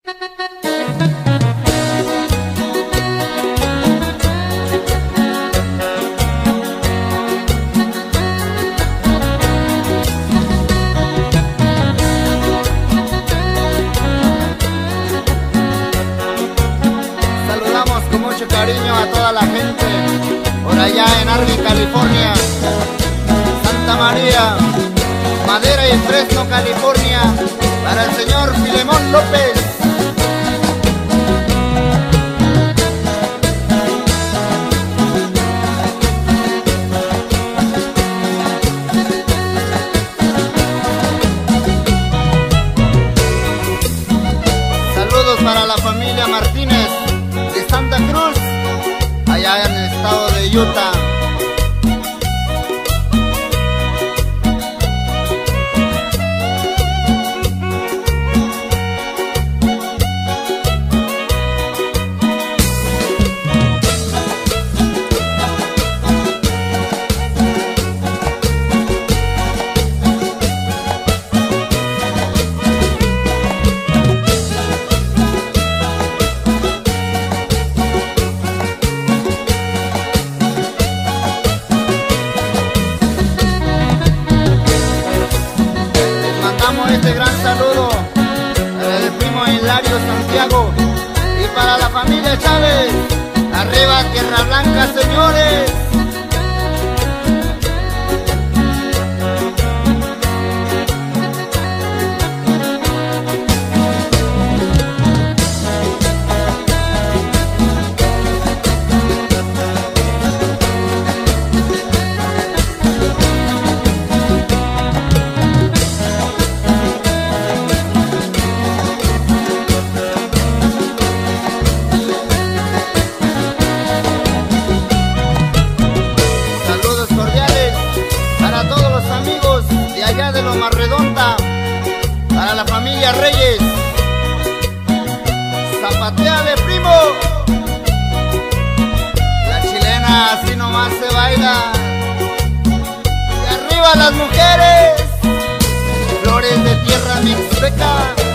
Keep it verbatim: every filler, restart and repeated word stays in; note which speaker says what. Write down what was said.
Speaker 1: Saludamos con mucho cariño a toda la gente por allá en Arvin, California, Santa María, Madera y Fresno, California, para el señor Filemón López. Saludos para la familia Martínez de Santa Cruz, allá en el estado de Utah. Este gran saludo para el primo Hilario Santiago y para la familia Chávez. Arriba Tierra Blanca, señores. Amigos de allá de Loma Redonda, para la familia Reyes. Zapateale, primo. La chilena así nomás se baila. Y arriba las mujeres, flores de tierra mixteca.